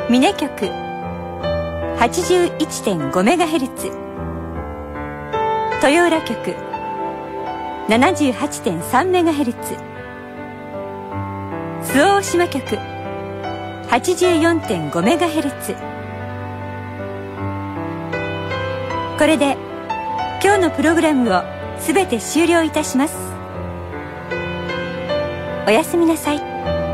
峰局 81.5MHz、 豊浦局 78.3MHz、 周防大島局 84.5MHz。 これで今日のプログラムをすべて終了いたします。おやすみなさい。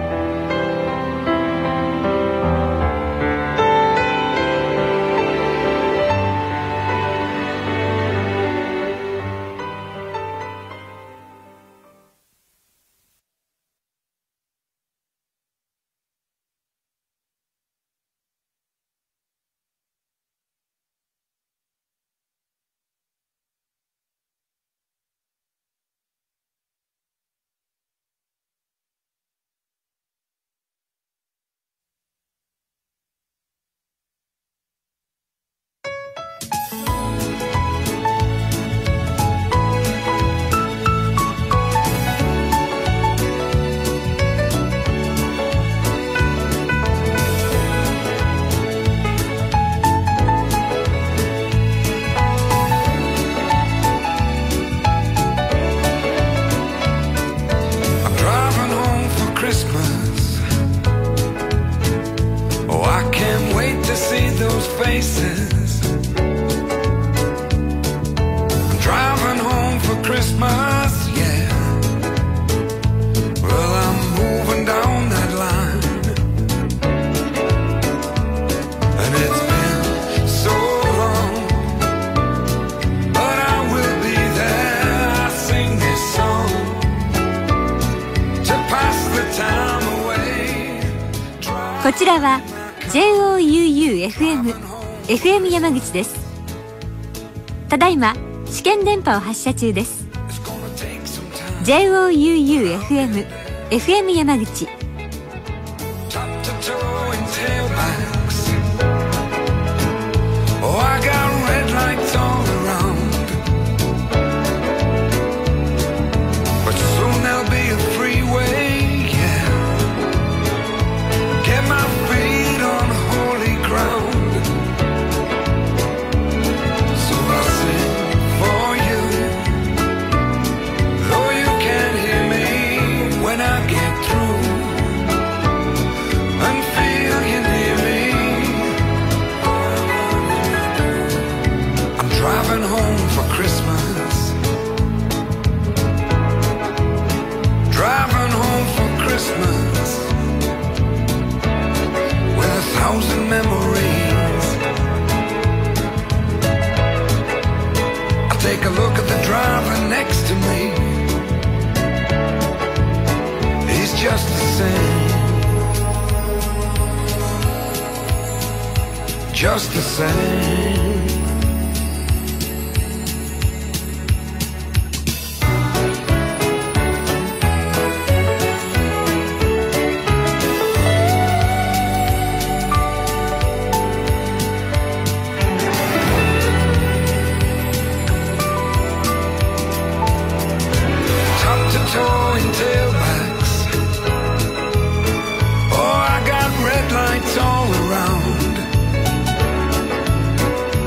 こちらは JOUUFM、FM 山口です。ただいま試験電波を発射中です。 JOUUFM、FM 山口。 Take a look at the driver next to me. He's just the same, just the same. Towing tailbacks. Oh, I got red lights all around.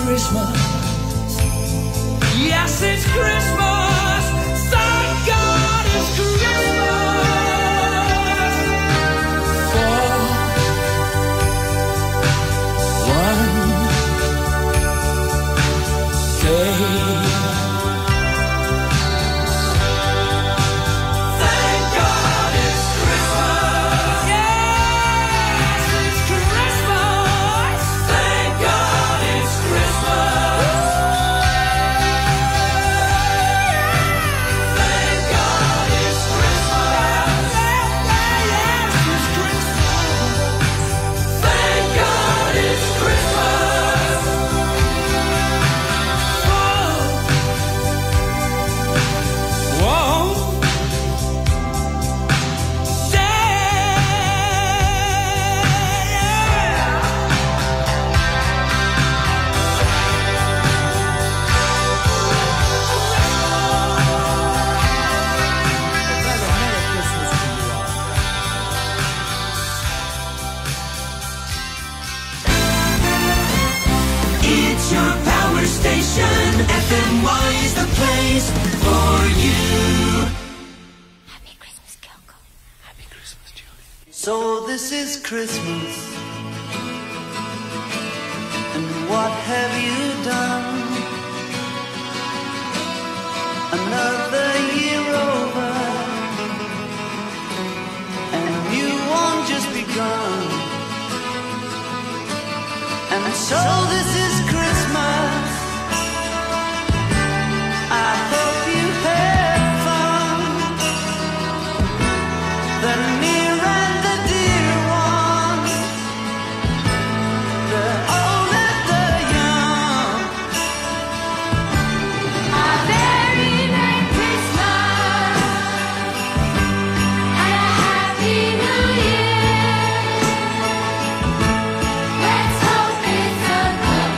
Christmas. Yes, it's Christmas. Thank God it's Christmas. For one day. FMY is the place for you. Happy Christmas, Kyoko. Happy Christmas, Julie. So this is Christmas, and what have you done? Another year over, and a new one just begun. And so this is Christmas. I hope you had fun. The near and the dear ones, the old and the young. A very Merry Christmas and a Happy New Year. Let's hope it's a good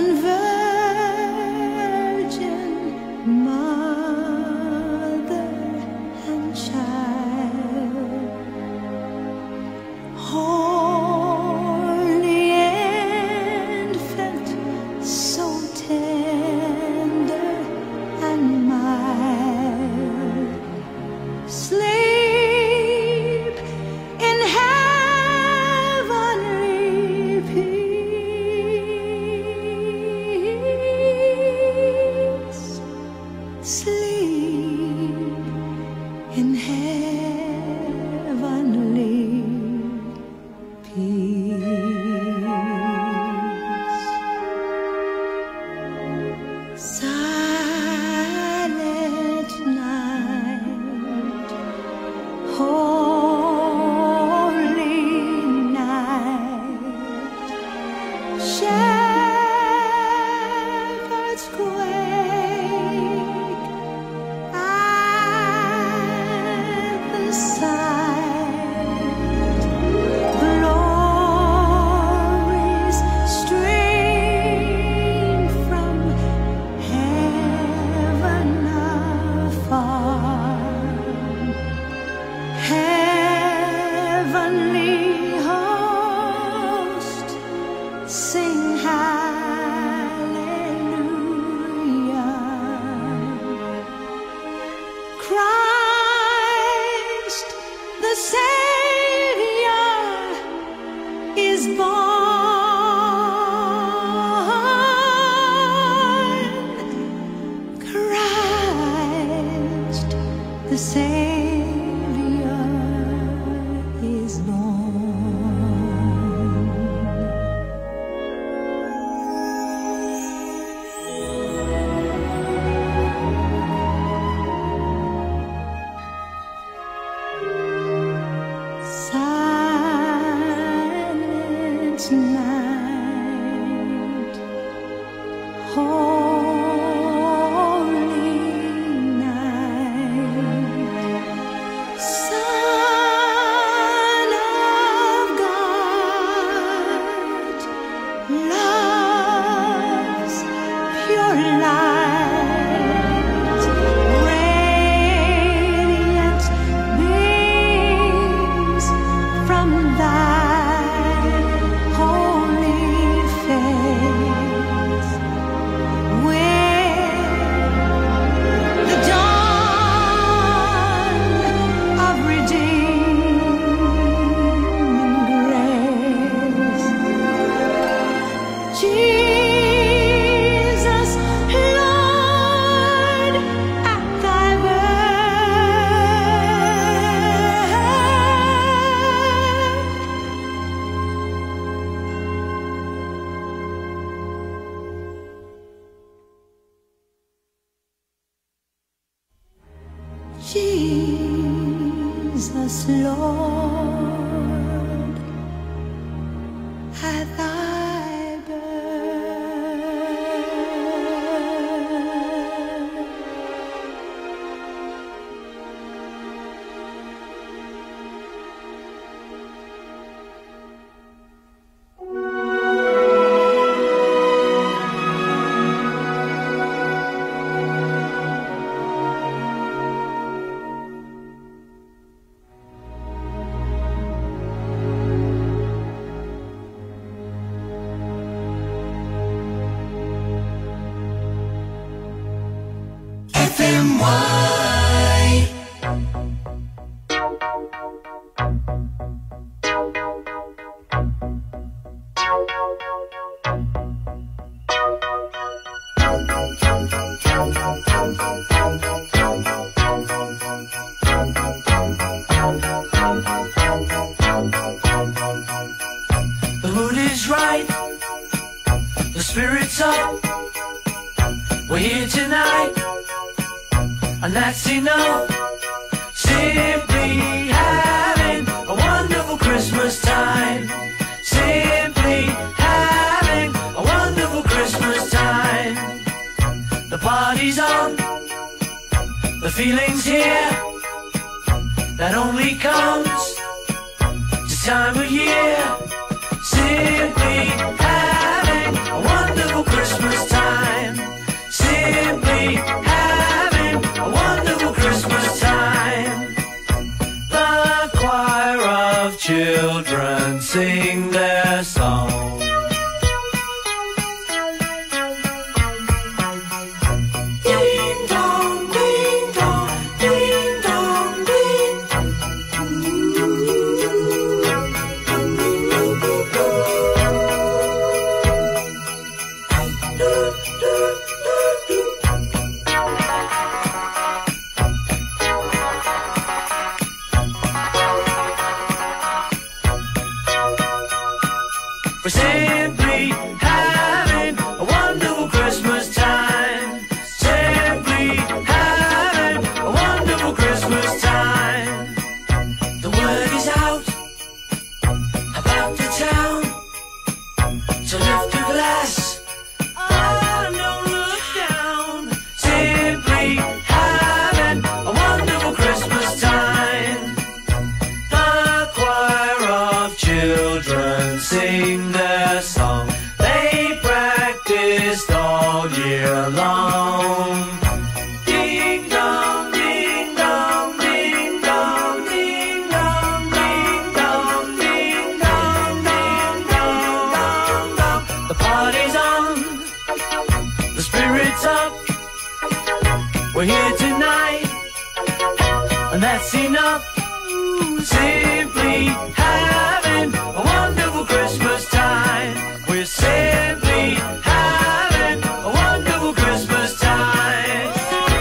and virgin, mother and child, holy infant, so tender and mild, sleep in heavenly peace, sleep in heavenly peace. Silent night, holy night, shepherds quake at the sight, glories stream from heaven afar, heavenly host sing hallelujah. Christ the Savior is born. Christ the Savior is born. Silent night, holy night, Son of God, love's pure light, radiant beams from thy holy face, with the dawn of redeeming grace. Jesus, Lord, at thy Jesus, Lord, at thy birth. The mood is right, the spirit's up. We're here tonight, and that's enough. Simply having a wonderful Christmas time. Simply having a wonderful Christmas time. The party's on, the feeling's here. That only comes this time of year. Simply having a wonderful Christmas. children sing their song. Ding dong, ding dong, ding dong, ding. We're simply having a wonderful Christmas time. Simply having a wonderful Christmas time. The word is out about the town, so lift a glass. Oh, don't look down. Simply having a wonderful Christmas time. The choir of children sing their song. They practiced all year long. Ding dong, ding dong, ding dong, ding dong, ding dong, ding dong, ding dong, dong, dong. The party's on, the spirit's up. We're here tonight, and that's enough. Simply having a wonderful Christmas time. We're simply having a wonderful Christmas time.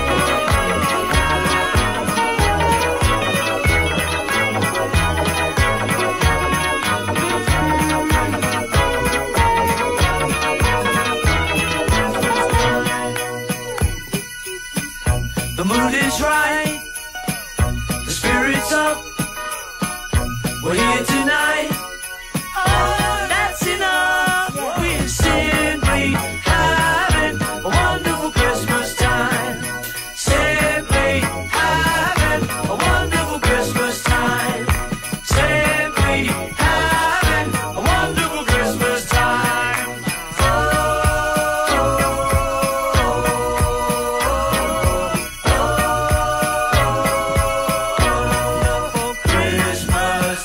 The mood is right, the spirit's up. We're here tonight. Oh, that's enough. We're simply having a wonderful Christmas time. Simply having a wonderful Christmas time. Simply having a wonderful Christmas time. Christmas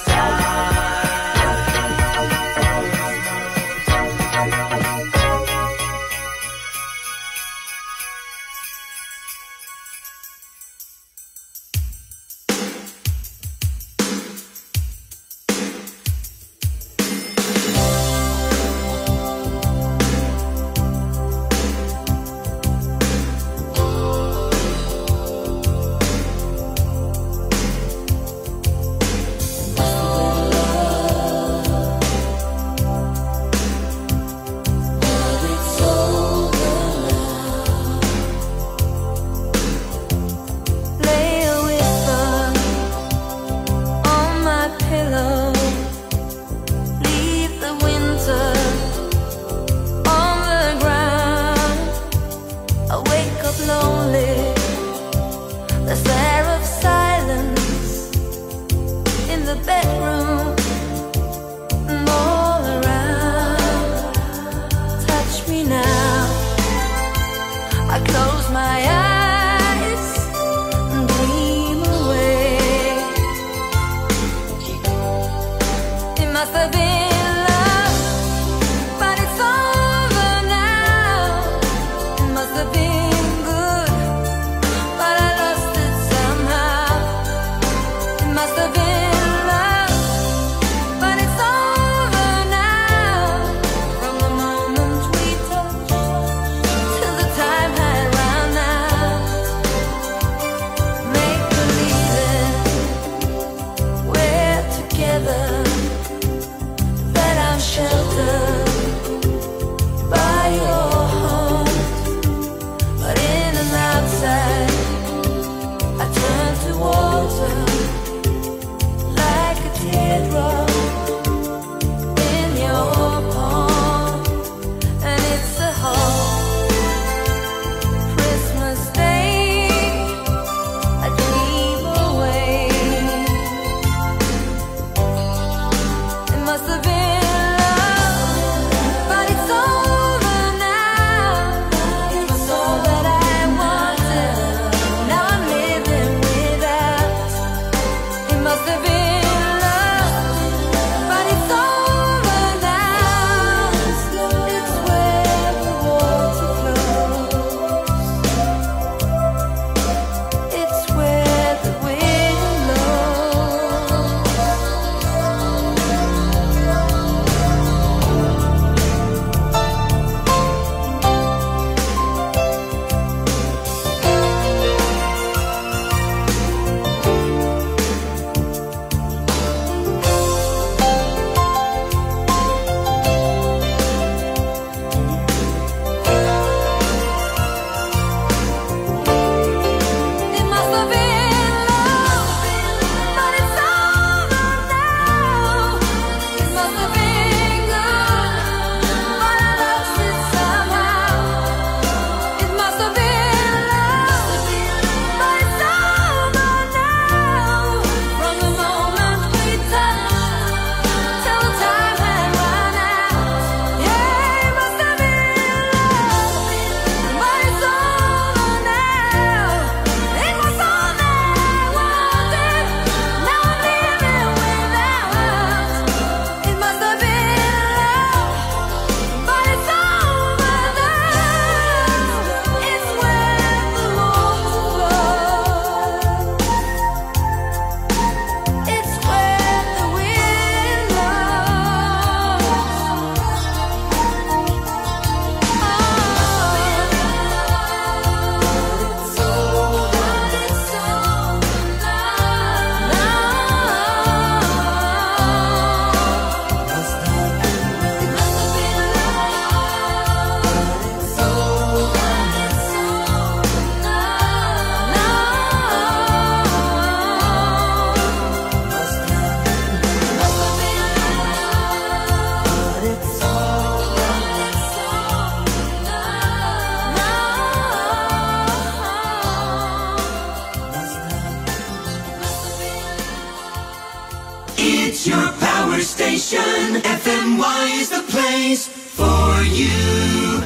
is for you.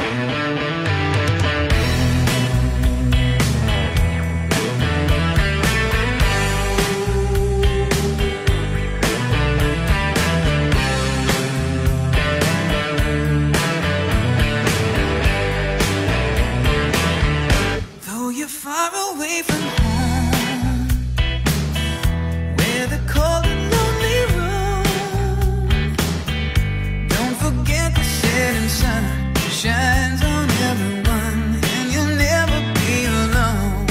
Though you're far away from home, where the cold and lonely roam, don't forget the setting sun shines on everyone, and you'll never be alone.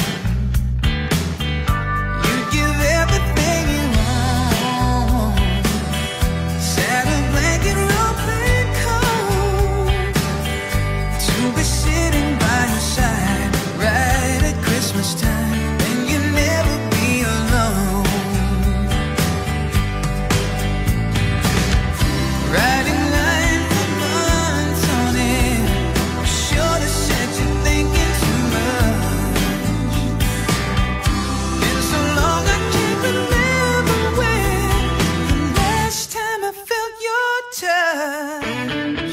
You give everything you want, saddle blanket, rope and coat, to be sitting by your side right at Christmas time, and you'll never be alone. Riding line for months on end, sure to set you thinking too much. Been so long I can't remember when the last time I felt your touch.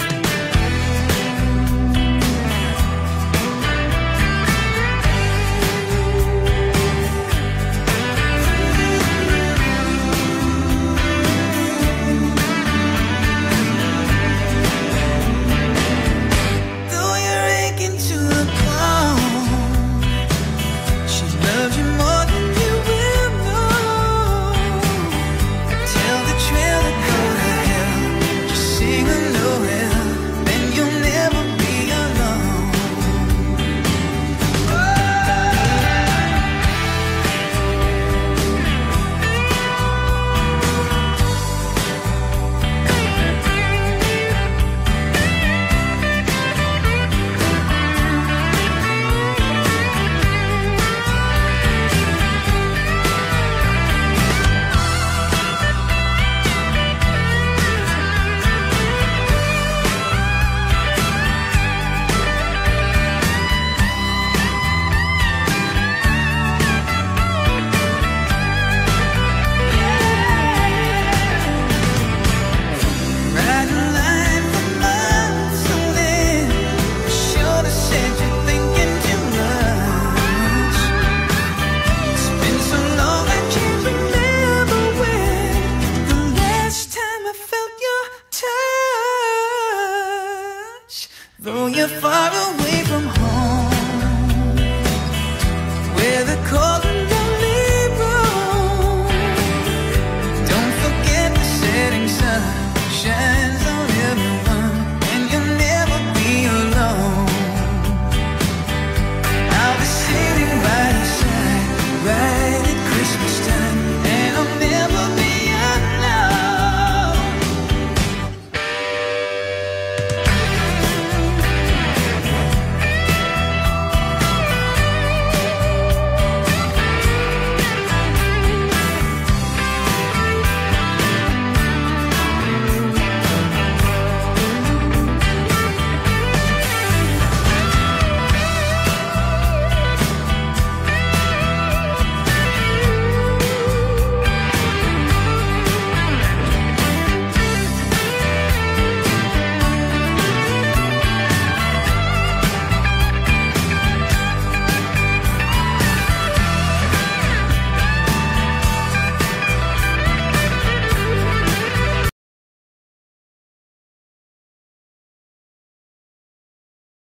Though you're aching to the bone, she loves you more than you will know. Tell the trail to go to hell, just sing a Noel, then you'll never be alone. Riding line for months on end, sure to set you thinking too much. It's been so long I can't remember when the last time I felt your touch. Though you're far away